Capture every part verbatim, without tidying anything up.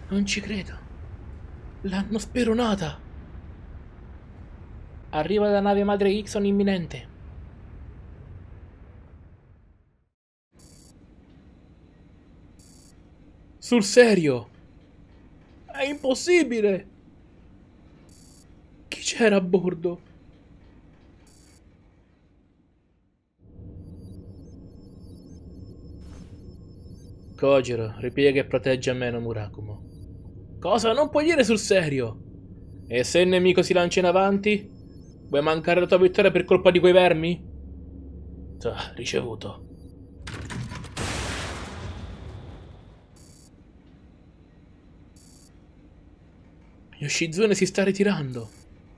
Non ci credo. L'hanno speronata. Arriva la nave madre Ixon imminente. Sul serio? È impossibile! Chi c'era a bordo? Kojiro, ripiega e protegge Ameno Murakumo. Cosa? Non puoi dire sul serio? E se il nemico si lancia in avanti? Vuoi mancare la tua vittoria per colpa di quei vermi? Ah, ricevuto. Yoshizune si sta ritirando.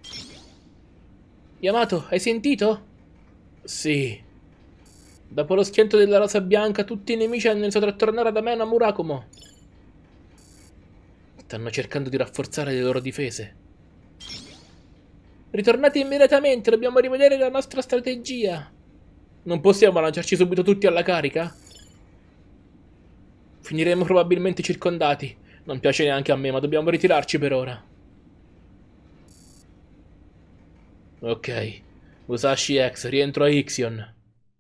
Yamato, hai sentito? Sì. Dopo lo schianto della rosa bianca, tutti i nemici hanno iniziato a tornare ad Ameno Murakumo. Stanno cercando di rafforzare le loro difese. Ritornate immediatamente, dobbiamo rivedere la nostra strategia. Non possiamo lanciarci subito tutti alla carica? Finiremo probabilmente circondati. Non piace neanche a me, ma dobbiamo ritirarci per ora. Ok. Musashi X, rientro a Ixion.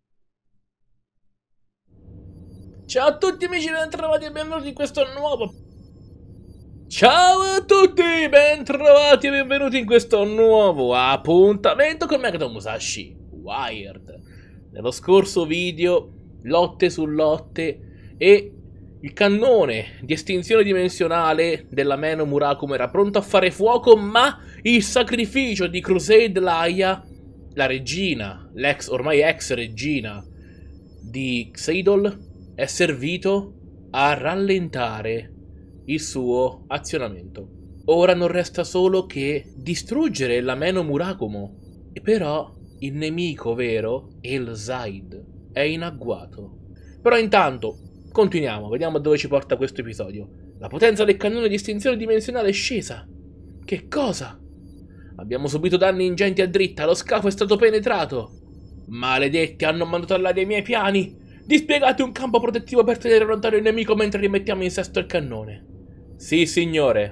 Ciao a tutti amici, ben trovati e benvenuti in questo nuovo... Ciao a tutti, ben trovati e benvenuti in questo nuovo appuntamento con Megaton Musashi Wired. Nello scorso video, lotte su lotte e il cannone di estinzione dimensionale dell'Ameno Murakumo era pronto a fare fuoco, ma il sacrificio di Crusade Laia, la regina, l'ex ormai ex regina di Xeidol, è servito a rallentare il suo azionamento. Ora non resta solo che distruggere l'Ameno Murakumo. E però il nemico vero, El Zaid, è in agguato. Però intanto, continuiamo, vediamo dove ci porta questo episodio. La potenza del cannone di estinzione dimensionale è scesa. Che cosa? Abbiamo subito danni ingenti a dritta, lo scafo è stato penetrato. Maledetti, hanno mandato all'aria i miei piani. Dispiegate un campo protettivo per tenere lontano il nemico mentre rimettiamo in sesto il cannone. Sì, signore.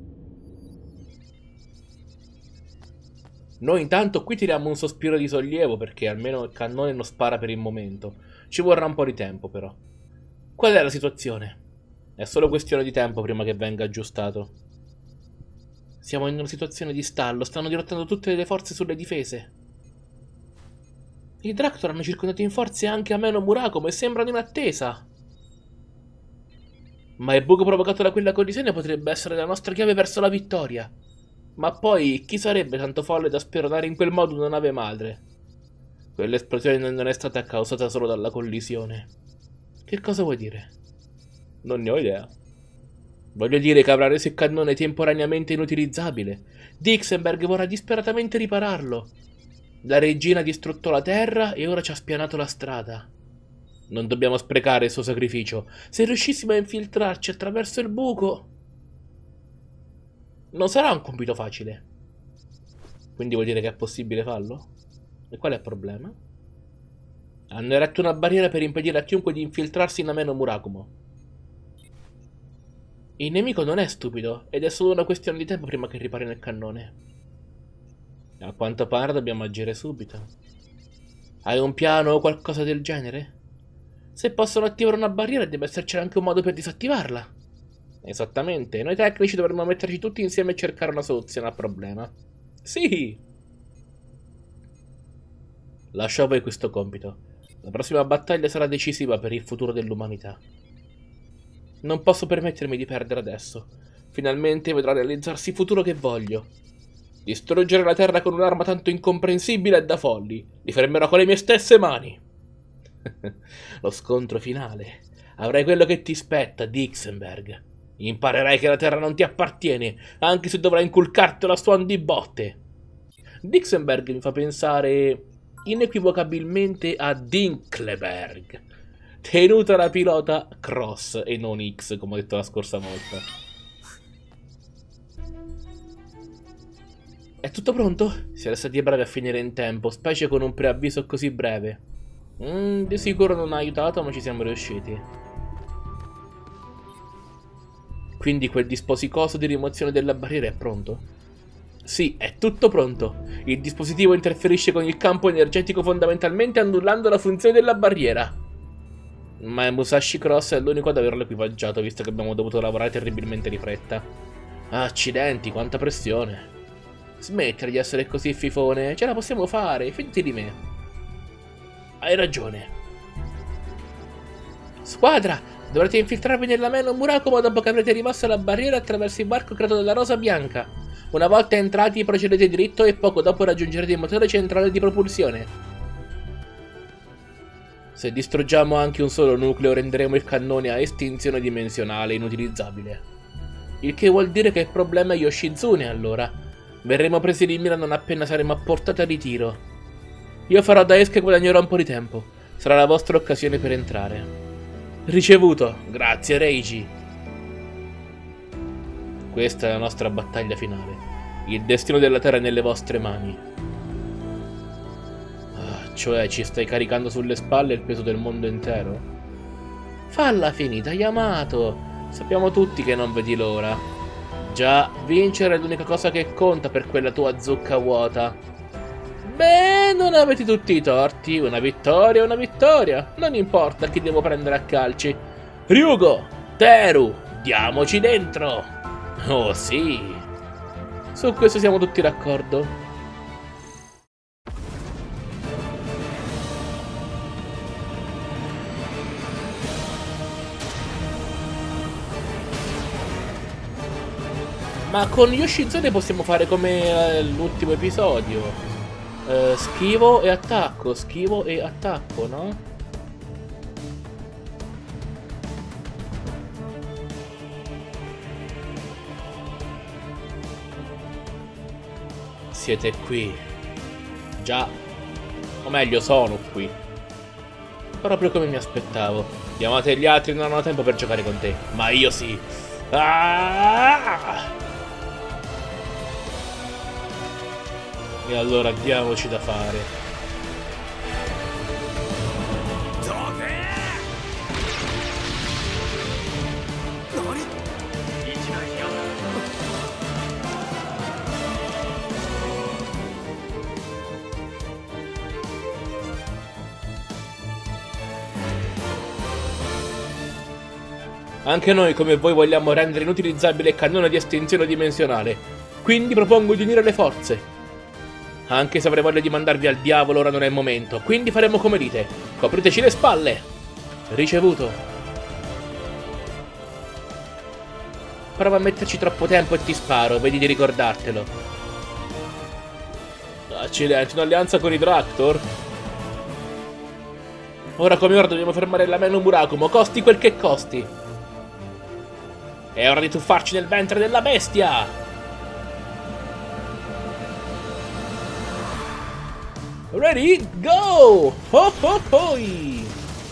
Noi intanto qui tiriamo un sospiro di sollievo perché almeno il cannone non spara per il momento. Ci vorrà un po' di tempo però. Qual è la situazione? È solo questione di tempo prima che venga aggiustato. Siamo in una situazione di stallo, stanno dirottando tutte le forze sulle difese. I Dractor hanno circondato in forze anche Ameno Murakumo e sembrano in attesa. Ma il buco provocato da quella collisione potrebbe essere la nostra chiave verso la vittoria. Ma poi, chi sarebbe tanto folle da speronare in quel modo una nave madre? Quell'esplosione non è stata causata solo dalla collisione. Che cosa vuoi dire? Non ne ho idea. Voglio dire che avrà reso il cannone temporaneamente inutilizzabile. Dixenberg vorrà disperatamente ripararlo. La regina ha distrutto la terra e ora ci ha spianato la strada. Non dobbiamo sprecare il suo sacrificio. Se riuscissimo a infiltrarci attraverso il buco... Non sarà un compito facile. Quindi vuol dire che è possibile farlo? E qual è il problema? Hanno eretto una barriera per impedire a chiunque di infiltrarsi in Ameno Murakumo. Il nemico non è stupido ed è solo una questione di tempo prima che riparino il cannone. A quanto pare dobbiamo agire subito. Hai un piano o qualcosa del genere? Se possono attivare una barriera deve esserci anche un modo per disattivarla. Esattamente, noi tecnici dovremmo metterci tutti insieme e cercare una soluzione al problema. Sì! Lascio a voi questo compito. La prossima battaglia sarà decisiva per il futuro dell'umanità. Non posso permettermi di perdere adesso. Finalmente vedrò realizzarsi il futuro che voglio. Distruggere la terra con un'arma tanto incomprensibile è da folli. Li fermerò con le mie stesse mani. Lo scontro finale. Avrai quello che ti spetta, Dixenberg. Imparerai che la terra non ti appartiene, anche se dovrai inculcartela a suon di botte. Dixenberg mi fa pensare inequivocabilmente a Dinkleberg, tenuta la pilota Cross e non X, come ho detto la scorsa volta. È tutto pronto? Siete stati bravi a finire in tempo, specie con un preavviso così breve. Mm, di sicuro non ha aiutato, ma ci siamo riusciti. Quindi quel dispositivo di rimozione della barriera è pronto? Sì, è tutto pronto. Il dispositivo interferisce con il campo energetico fondamentalmente annullando la funzione della barriera. Ma Musashi Cross è l'unico ad averlo equipaggiato, visto che abbiamo dovuto lavorare terribilmente di fretta. Accidenti, quanta pressione. Smettere di essere così fifone, ce la possiamo fare, fidati di me. Hai ragione. Squadra, dovrete infiltrarvi nella Meno Murakumo dopo che avrete rimosso la barriera attraverso il varco creato dalla Rosa Bianca. Una volta entrati procedete dritto e poco dopo raggiungerete il motore centrale di propulsione. Se distruggiamo anche un solo nucleo renderemo il cannone a estinzione dimensionale inutilizzabile. Il che vuol dire che il problema è Yoshizune allora. Verremo presi di mira non appena saremo a portata di tiro. Io farò da esca e guadagnerò un po' di tempo. Sarà la vostra occasione per entrare. Ricevuto. Grazie Reiji. Questa è la nostra battaglia finale. Il destino della Terra è nelle vostre mani. Cioè, ci stai caricando sulle spalle il peso del mondo intero? Falla finita, Yamato! Sappiamo tutti che non vedi l'ora. Già, vincere è l'unica cosa che conta per quella tua zucca vuota. Beh, non avete tutti i torti. Una vittoria è una vittoria. Non importa chi devo prendere a calci. Ryugo! Teru! Diamoci dentro! Oh sì! Su questo siamo tutti d'accordo. Ma con Yoshizune possiamo fare come eh, l'ultimo episodio. Eh, schivo e attacco, schivo e attacco, no? Siete qui. Già. O meglio, sono qui. Proprio come mi aspettavo. Yamato e gli altri non hanno tempo per giocare con te. Ma io sì. Ah! E allora diamoci da fare. Anche noi come voi vogliamo rendere inutilizzabile il cannone di estinzione dimensionale. Quindi propongo di unire le forze. Anche se avrei voglia di mandarvi al diavolo, ora non è il momento. Quindi faremo come dite. Copriteci le spalle. Ricevuto. Prova a metterci troppo tempo e ti sparo. Vedi di ricordartelo. Accidenti, un'alleanza con i Dractor? Ora come ora dobbiamo fermare la Meno Murakumo, costi quel che costi. È ora di tuffarci nel ventre della bestia. Ready, go! Ho ho hoi!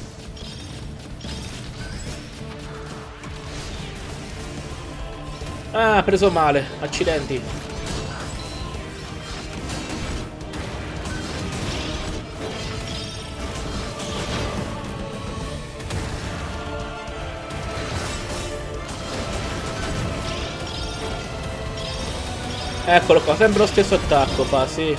Ah, preso male, accidenti. Eccolo qua, sempre lo stesso attacco fa, sì.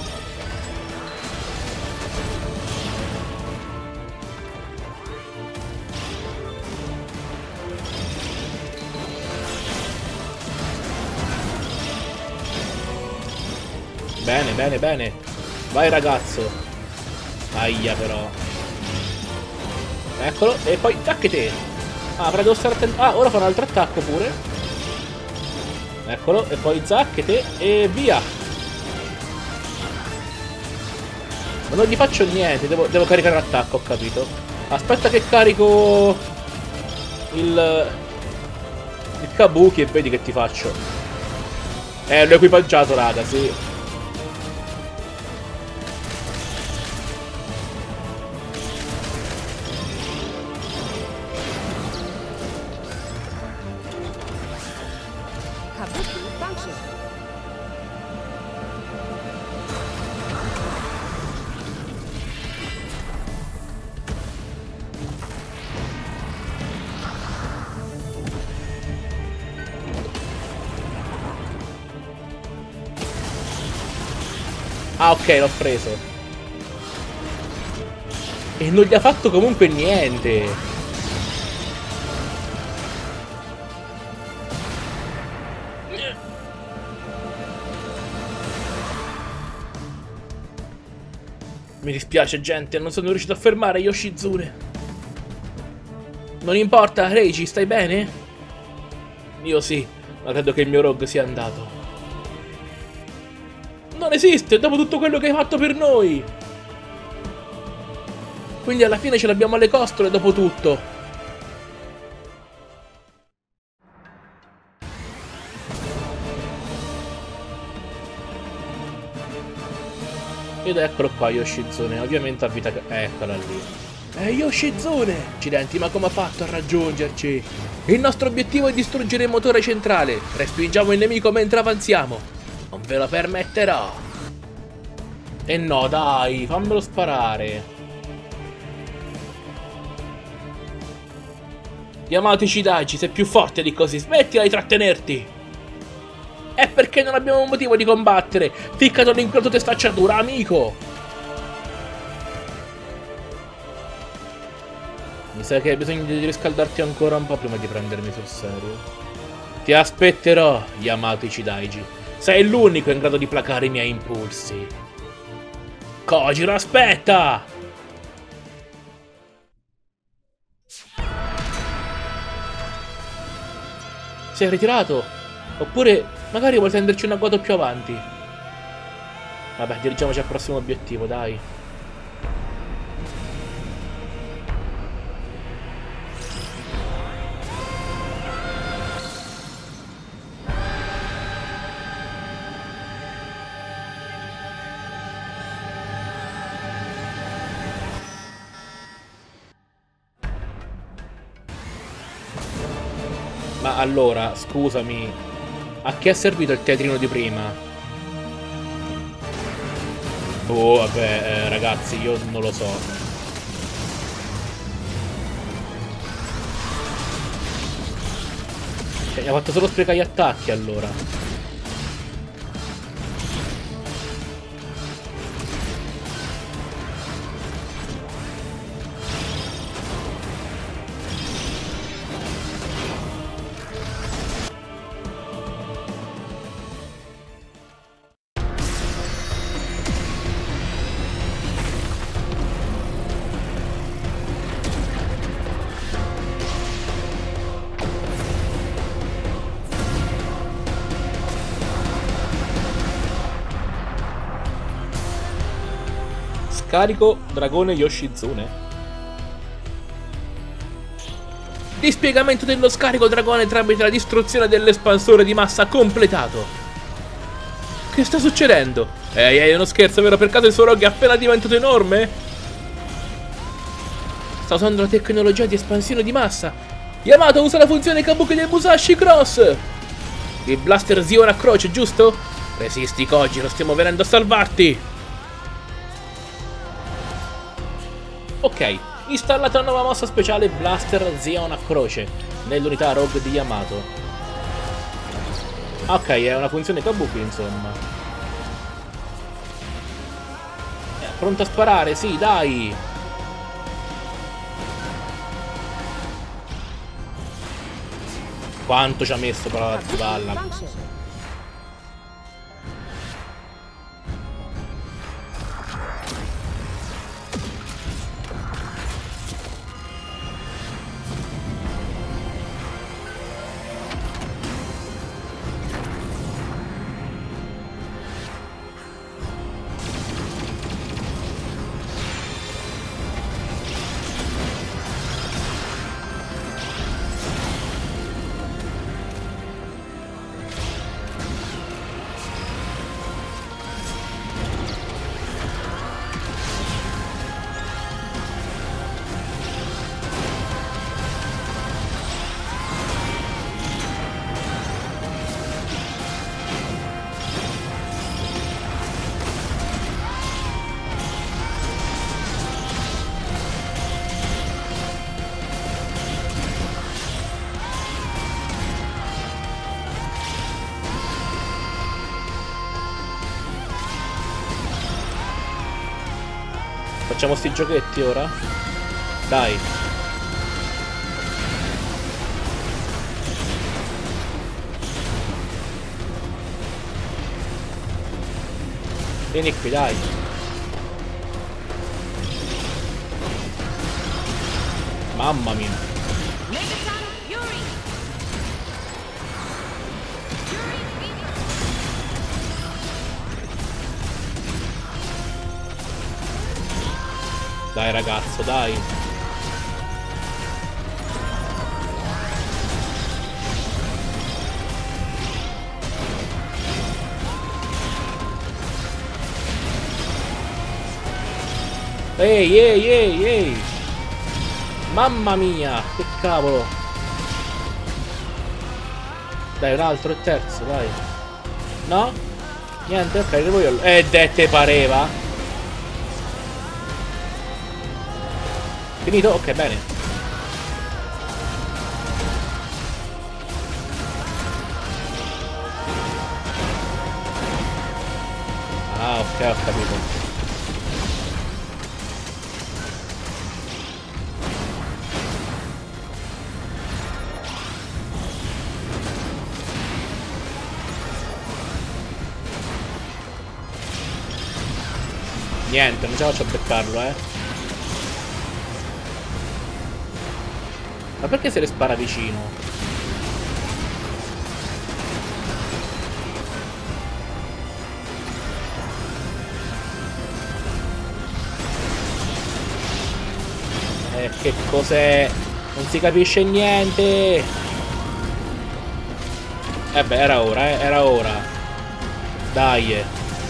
Bene, bene, bene. Vai ragazzo. Aia però. Eccolo. E poi tacchete. Ah, però devo stare attento. Ah, ora fa un altro attacco pure. Eccolo. E poi zacchete. E via. Ma non gli faccio niente. Devo, devo caricare l'attacco, ho capito. Aspetta che carico il il Kabuki e vedi che ti faccio. Eh, l'ho equipaggiato, raga, sì. Ah, ok, l'ho preso. E non gli ha fatto comunque niente. Mi dispiace, gente, non sono riuscito a fermare Yoshizune. Non importa, Reiji, stai bene? Io sì, ma credo che il mio rogue sia andato. Non esiste, dopo tutto quello che hai fatto per noi! Quindi alla fine ce l'abbiamo alle costole dopo tutto. Ed eccolo qua Yoshizune, ovviamente a vita... Eccola lì. Eh, Yoshizune! Accidenti, ma come ha fatto a raggiungerci? Il nostro obiettivo è distruggere il motore centrale. Respingiamo il nemico mentre avanziamo. Non ve lo permetterò. E no, dai, fammelo sparare. Yamato Shidachi, sei più forte di così, smettila di trattenerti. È perché non abbiamo un motivo di combattere. Ficcatelo in quella tua testacciatura, amico. Mi sa che hai bisogno di riscaldarti ancora un po' prima di prendermi sul serio. Ti aspetterò, Yamato Shidachi. Sei l'unico in grado di placare i miei impulsi. Kojiro, aspetta! Si è ritirato? Oppure magari vuoi tenderci un agguato più avanti? Vabbè, dirigiamoci al prossimo obiettivo, dai. Ma allora, scusami, a che è servito il teatrino di prima? Boh, vabbè, eh, ragazzi, io non lo so. Cioè, mi ha fatto solo sprecare gli attacchi, allora. Scarico dragone Yoshizune. Dispiegamento dello scarico dragone tramite la distruzione dell'espansore di massa completato. Che sta succedendo? Ehi, ehi, è uno scherzo, vero? Per caso il suo rogue è appena diventato enorme? Sta usando la tecnologia di espansione di massa. Yamato usa la funzione Kabuki del Musashi Cross. Il blaster Zion a croce, giusto? Resisti, Kojiro, stiamo venendo a salvarti. Ok, installata una nuova mossa speciale Blaster Zion a croce nell'unità Rogue di Yamato. Ok, è una funzione Kabuki, insomma. È pronto a sparare, sì, dai! Quanto ci ha messo però ad attivarla? Facciamo sti giochetti ora? Dai. Vieni qui, dai. Mamma mia. Dai ragazzo, dai. Ehi, ehi, ehi, ehi. Mamma mia, che cavolo. Dai, un altro, il terzo, dai. No? Niente, ok, devo io. Eh, te pareva. Finito? Ok, bene. Ah, ok, ho capito. Niente, non ce la faccio a beccarlo, eh. Ma perché se le spara vicino? Eh, che cos'è? Non si capisce niente. Eh beh, era ora, eh, era ora. Dai. È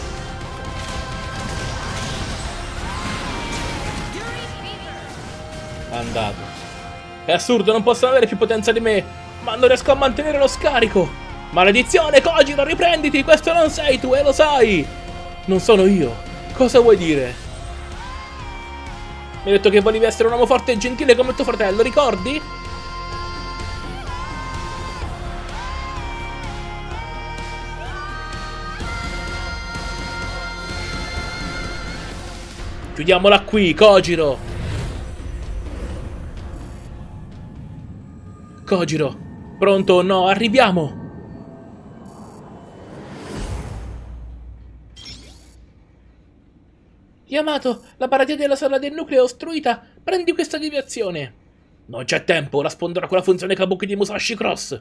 andato. È assurdo, non possono avere più potenza di me, ma non riesco a mantenere lo scarico. Maledizione, Kojiro, riprenditi, questo non sei tu e lo sai. Non sono io. Cosa vuoi dire? Mi hai detto che volevi essere un uomo forte e gentile come tuo fratello, ricordi? Chiudiamola qui, Kojiro. Kojiro, pronto o no? Arriviamo! Yamato, la paradia della sala del nucleo è ostruita. Prendi questa deviazione. Non c'è tempo, ora risponderò con la funzione Kabuki di Musashi Cross.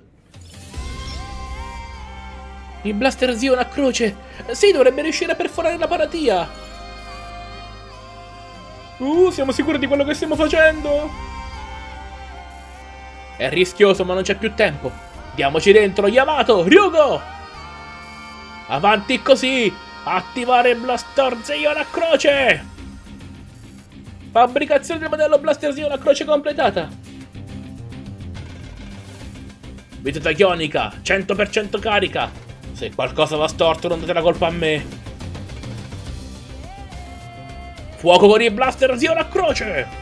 Il blaster Zion a croce. Sì, dovrebbe riuscire a perforare la paradia. Uh, siamo sicuri di quello che stiamo facendo? È rischioso, ma non c'è più tempo. Diamoci dentro, Yamato, Ryugo! Avanti così! Attivare il Blaster Zion a croce! Fabbricazione del modello Blaster Zion a croce completata. Visita ionica, cento per cento carica. Se qualcosa va storto non date la colpa a me. Fuoco con il Blaster Zion a croce!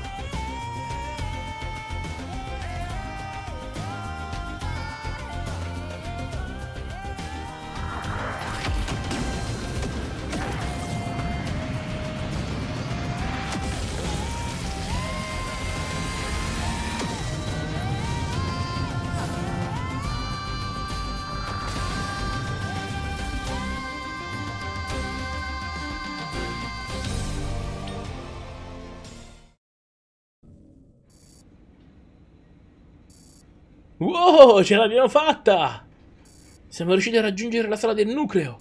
Wow, ce l'abbiamo fatta! Siamo riusciti a raggiungere la sala del nucleo.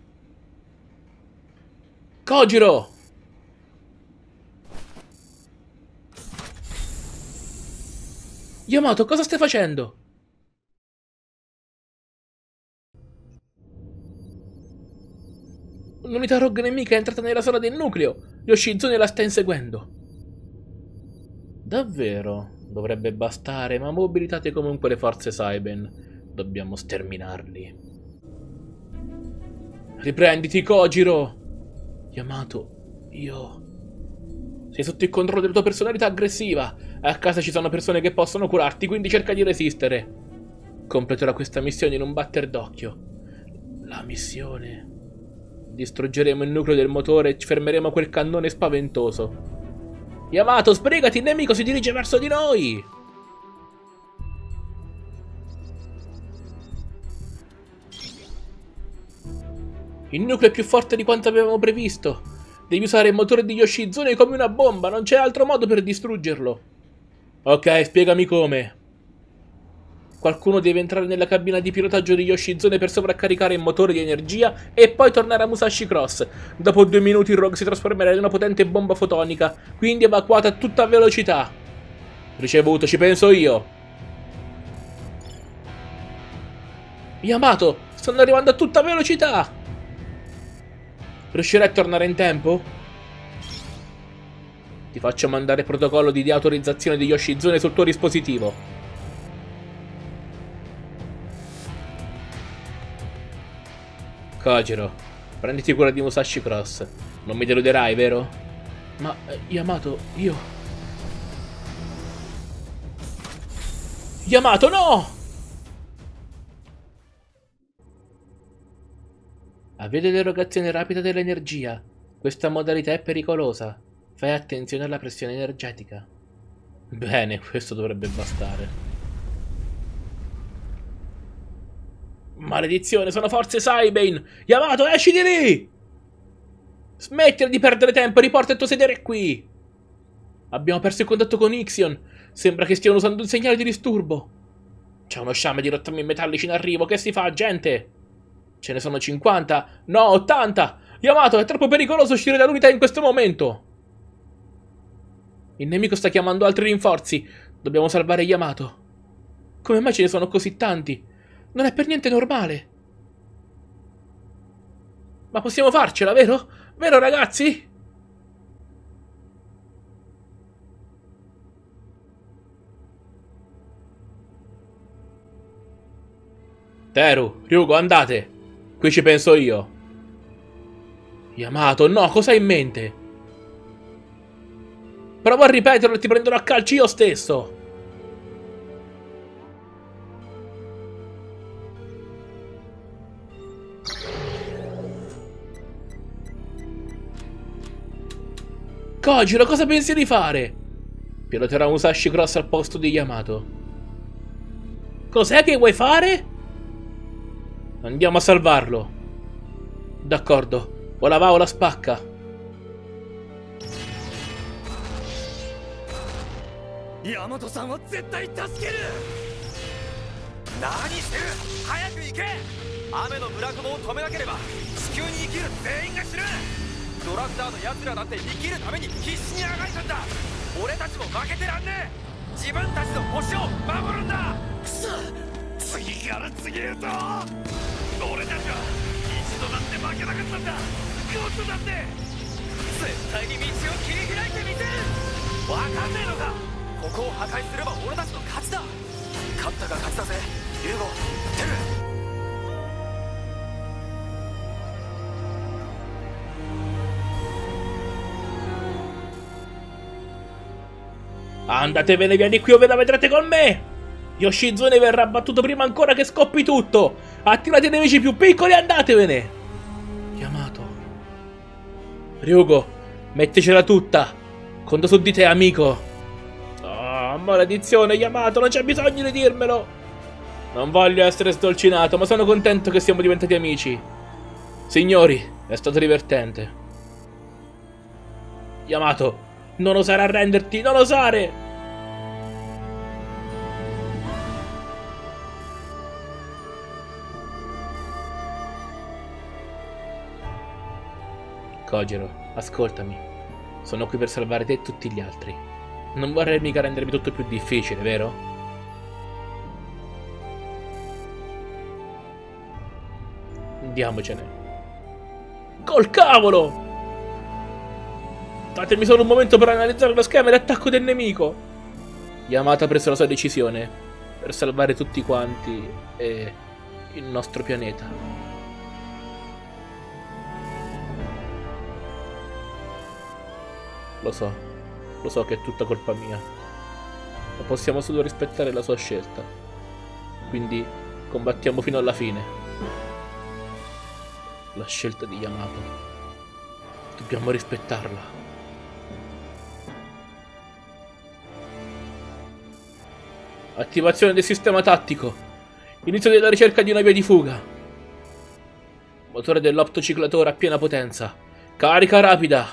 Kojiro! Yamato, cosa stai facendo? Un'unità rogue nemica è entrata nella sala del nucleo. Yoshizune la sta inseguendo. Davvero? Dovrebbe bastare, ma mobilitate comunque le forze Saiben. Dobbiamo sterminarli. Riprenditi, Kojiro! Yamato, io... Sei sotto il controllo della tua personalità aggressiva. A casa ci sono persone che possono curarti, quindi cerca di resistere. Completerò questa missione in un batter d'occhio. La missione... Distruggeremo il nucleo del motore e fermeremo quel cannone spaventoso. Yamato, sbrigati, il nemico si dirige verso di noi! Il nucleo è più forte di quanto avevamo previsto. Devi usare il motore di Yoshizune come una bomba, non c'è altro modo per distruggerlo. Ok, spiegami come. Qualcuno deve entrare nella cabina di pilotaggio di Yoshizune per sovraccaricare il motore di energia e poi tornare a Musashi Cross. Dopo due minuti il Rogue si trasformerà in una potente bomba fotonica, quindi evacuata a tutta velocità. Ricevuto, ci penso io. Yamato, stanno arrivando a tutta velocità. Riuscirai a tornare in tempo? Ti faccio mandare il protocollo di deautorizzazione di Yoshizune sul tuo dispositivo. Kojiro, prenditi cura di Musashi Cross. Non mi deluderai, vero? Ma, eh, Yamato, io... Yamato, no! Avete l'erogazione rapida dell'energia. Questa modalità è pericolosa. Fai attenzione alla pressione energetica. Bene, questo dovrebbe bastare. Maledizione, sono forze Saibane! Yamato, esci di lì! Smettila di perdere tempo e riporta il tuo sedere qui! Abbiamo perso il contatto con Ixion. Sembra che stiano usando un segnale di disturbo. C'è uno sciame di rottami metallici in arrivo. Che si fa, gente? Ce ne sono cinquanta? No, ottanta! Yamato, è troppo pericoloso uscire dall'unità in questo momento! Il nemico sta chiamando altri rinforzi. Dobbiamo salvare Yamato. Come mai ce ne sono così tanti? Non è per niente normale. Ma possiamo farcela, vero? Vero, ragazzi? Teru, Ryugo, andate. Qui ci penso io. Yamato, no, cosa hai in mente? Provo a ripeterlo e ti prenderò a calci io stesso. Kojiro, cosa pensi di fare? Piloterò Musashi Cross al posto di Yamato. Cos'è che vuoi fare? Andiamo a salvarlo. D'accordo, o la va o la spacca. Yamato-san wa zettai tasukeru! Nani shiteる! Hayaku ike! Ame noブラクモを止めなければ地球に生きる全員が死ぬ! ドラクターの奴らだって生きるために必死にあがいたんだ。俺たちも負けてらんねえ。自分たちの星を守るんだ。くそ、次から次へと俺たちは一度だって負けなかったんだ。今度だって絶対に道を切り開いてみせる。分かんねえのか。ここを破壊すれば俺たちの勝ちだ。勝ったが勝ちだぜ、ユーゴ、テル。 Andatevene via di qui o ve la vedrete con me! Yoshizune verrà battuto prima ancora che scoppi tutto! Attirate i nemici più piccoli e andatevene! Yamato... Ryugo, mettecela tutta! Conto su di te, amico! Oh, maledizione, Yamato, non c'è bisogno di dirmelo! Non voglio essere sdolcinato, ma sono contento che siamo diventati amici. Signori, è stato divertente. Yamato, non osare arrenderti, non osare! Kojiro, ascoltami. Sono qui per salvare te e tutti gli altri. Non vorrei mica rendermi tutto più difficile, vero? Andiamocene. Col cavolo! Datemi solo un momento per analizzare lo schema di attacco del nemico. Yamato ha preso la sua decisione per salvare tutti quanti e il nostro pianeta. Lo so, lo so che è tutta colpa mia, ma possiamo solo rispettare la sua scelta. Quindi combattiamo fino alla fine. La scelta di Yamato. Dobbiamo rispettarla. Attivazione del sistema tattico. Inizio della ricerca di una via di fuga. Motore dell'optociclatore a piena potenza. Carica rapida.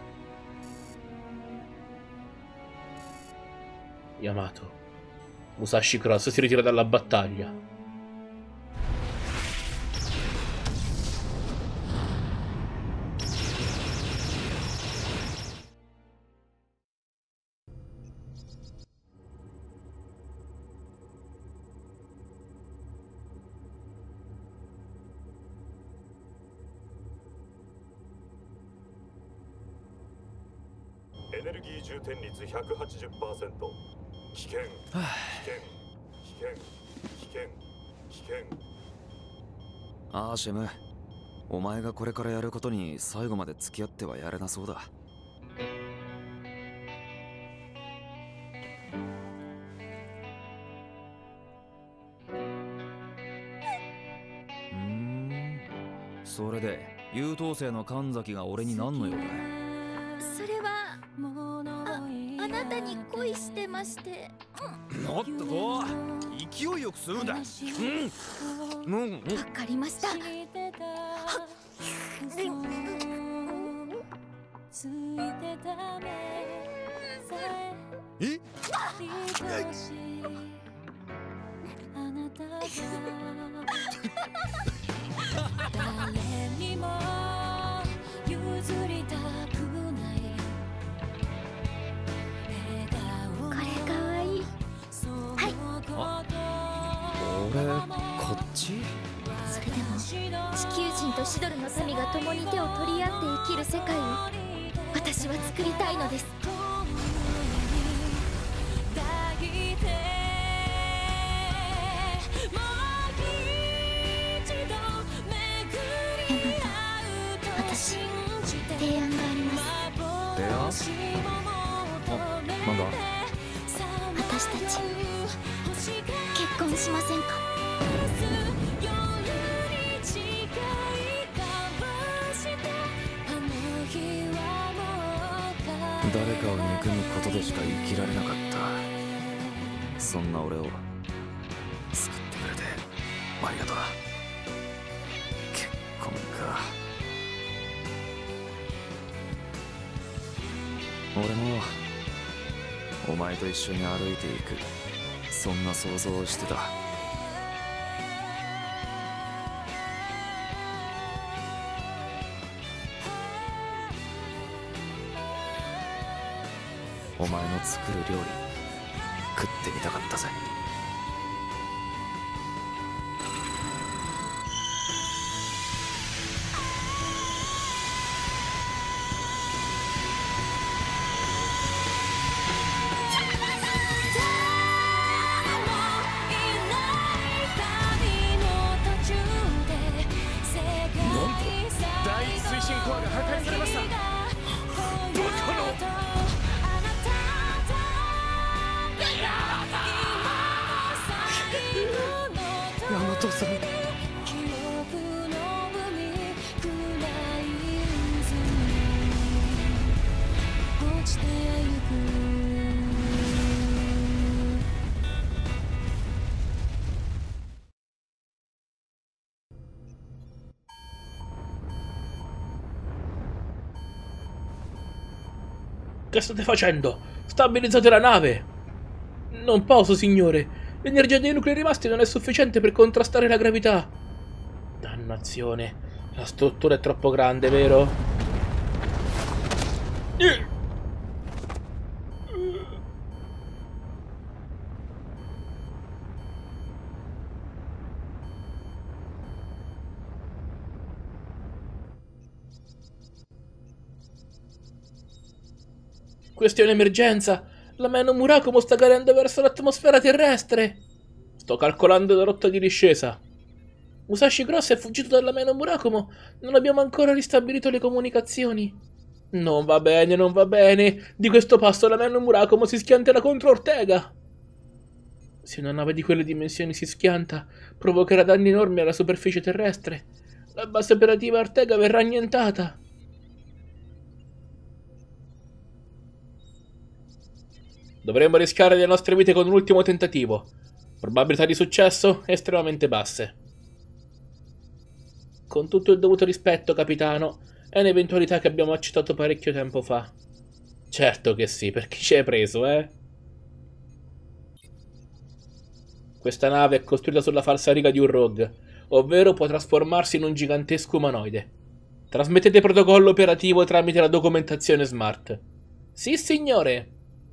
Yamato. Musashi Cross si ritira dalla battaglia. Energy 充填率 ひゃくはちじゅっパーセント。危険、危険、危険、危険、危険。 ああ、シェム。お前がこれからやることに最後まで付き合ってはやれなそうだ。うーん。それで優等生の神崎が俺に何の用だ。 それはあ、あなたに恋してまして。 もっとこう勢いよくするんだ。うん。うん。 わかりました。 え？俺こっち？ それでも地球人とシドルの民が共に手を取り合って生きる世界を私は作りたいのです。エマと私、提案があります。 提案？あ、なんだ？ 私たち結婚しませんか？ 誰かを憎むことでしか生きられなかった。そんな俺を救ってくれてありがとう。結婚か。俺もお前と一緒に歩いていく、そんな想像をしてた。お前の作る料理食ってみたかったぜ。第一推進コアが破壊されました。バカのヤマトさん。 Che state facendo? Stabilizzate la nave! Non posso, signore. L'energia dei nuclei rimasti non è sufficiente per contrastare la gravità. Dannazione. La struttura è troppo grande, vero? Questione emergenza. La mano Murakumo sta cadendo verso l'atmosfera terrestre. Sto calcolando la rotta di discesa. Musashi Cross è fuggito dalla mano Murakumo. Non abbiamo ancora ristabilito le comunicazioni. Non va bene, non va bene. Di questo passo la mano Murakumo si schianterà contro Ortega. Se una nave di quelle dimensioni si schianta, provocherà danni enormi alla superficie terrestre. La base operativa Ortega verrà annientata. Dovremmo rischiare le nostre vite con un ultimo tentativo. Probabilità di successo estremamente basse. Con tutto il dovuto rispetto, capitano, è un'eventualità che abbiamo accettato parecchio tempo fa. Certo che sì, per chi ci hai preso, eh? Questa nave è costruita sulla falsariga di un rogue, ovvero può trasformarsi in un gigantesco umanoide. Trasmettete protocollo operativo tramite la documentazione smart. Sì, signore!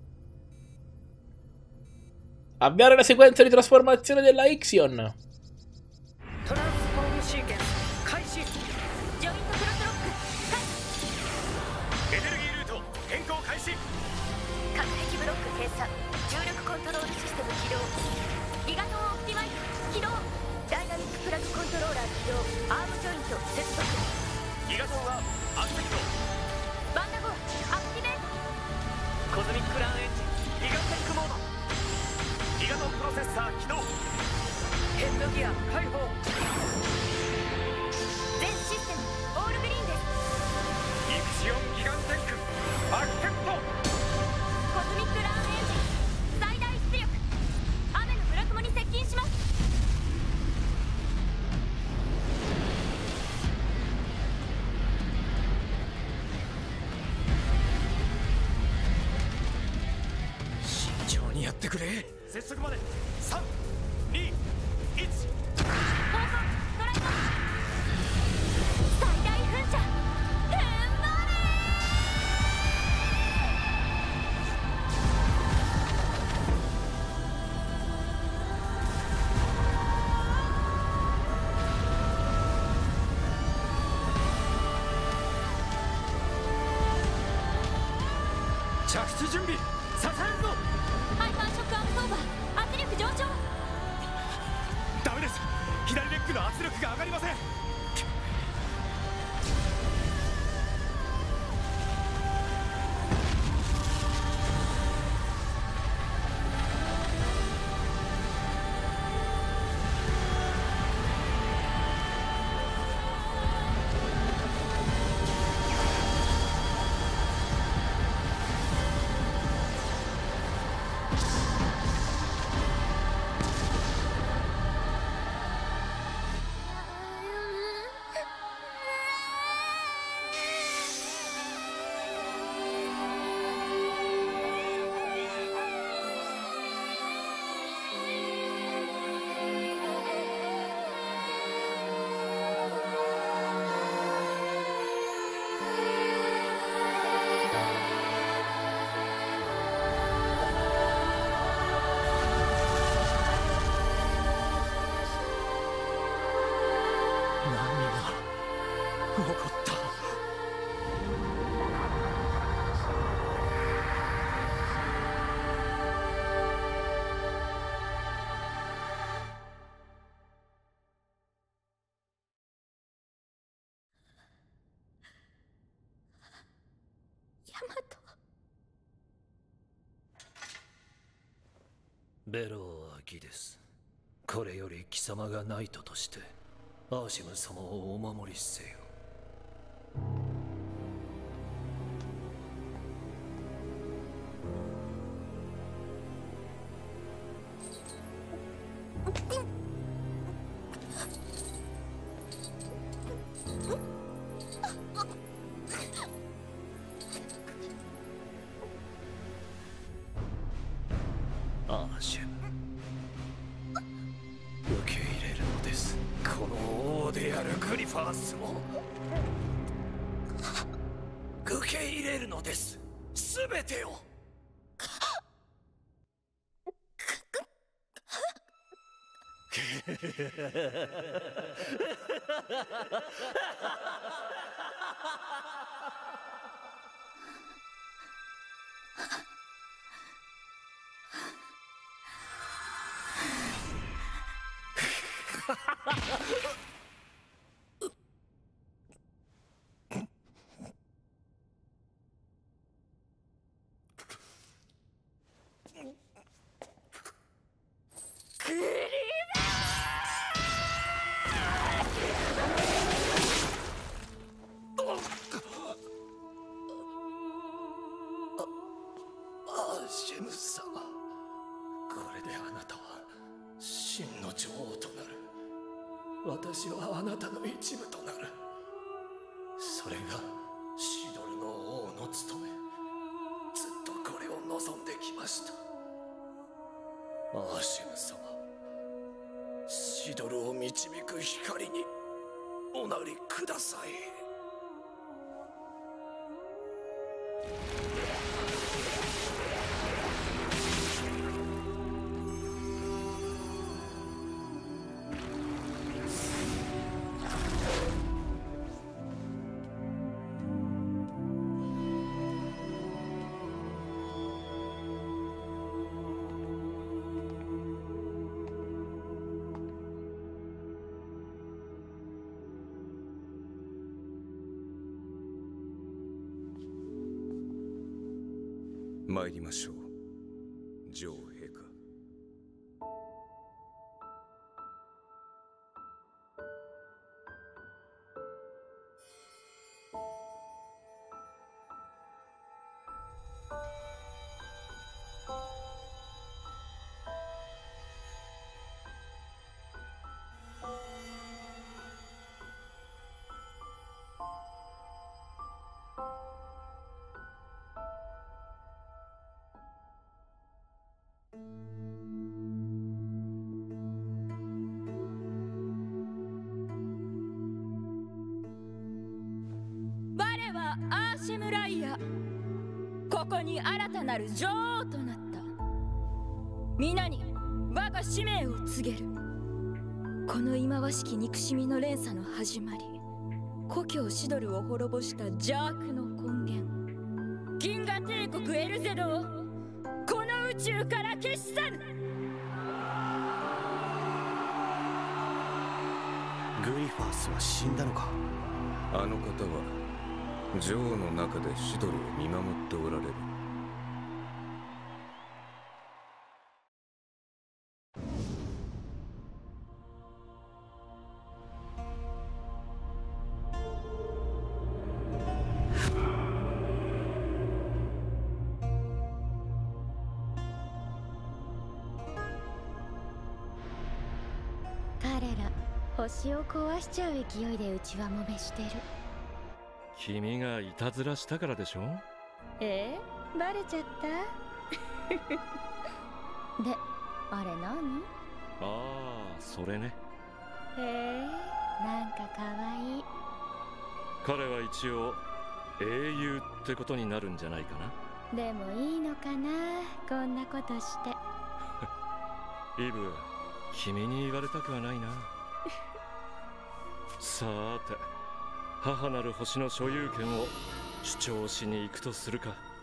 Avviare la sequenza di trasformazione della Ixion. トランスフォームシーケンス開始。 ジョイントクロスロック開始。 エネルギールート変更開始。 核壁ブロック閉鎖。重力コントロールシステム起動。ギガトンオプティマイズ起動。ダイナミックプラグコントローラー起動。アームジョイント接続。 ギガトンはアクセプト。 バンダゴアクティベート。 コズミックランエンジンギガテックモード。 ギガトンプロセッサー起動。 ヘッドギア開放。 全システムオールグリーンです。 イプシオンギガンテックアクセプト。 コズミックランエンジン最大出力。雨のブラクモに接近します。 慎重にやってくれ。 接触までさんにいち。 方向ドライバー最大噴射ふんば着地準備させるぞ。 ハイパーショックアブソーバー圧力上昇。 ダメです。左レッグの圧力が上がりません。 起こった。 ヤマト。 ベローはギです。これより貴様がナイトとしてアーシム様をお守りせよ。アーシェム、受け入れるのです。この王であるグリファースを受け入れるのです。すべてを。アーシェム様。 女王となる。私はあなたの一部となる。それがシドルの王の務め。ずっとこれを望んできました。アーシム様、シドルを導く光におなりください。 参りましょう、女王陛下。 我はアーシェムライヤ、ここに新たなる女王となった。皆に我が使命を告げる。この忌まわしき憎しみの連鎖の始まり、故郷シドルを滅ぼした邪悪の根源、銀河帝国エルゼドをこの宇宙から消し去る。 グリファースは死んだのか。 あの方は女王の中でシドルを見守っておられる。 彼ら星を壊しちゃう勢いでうちはもめしてる。 君がいたずらしたからでしょ。 えー、バレちゃったで、あれ何？ ああ、それね。 へえ、なんかかわいい。 彼は一応英雄ってことになるんじゃないかな。 でもいいのかな、こんなことしてイブ、君に言われたくはないなさーて、母なる星の所有権を主張しに行くとするか。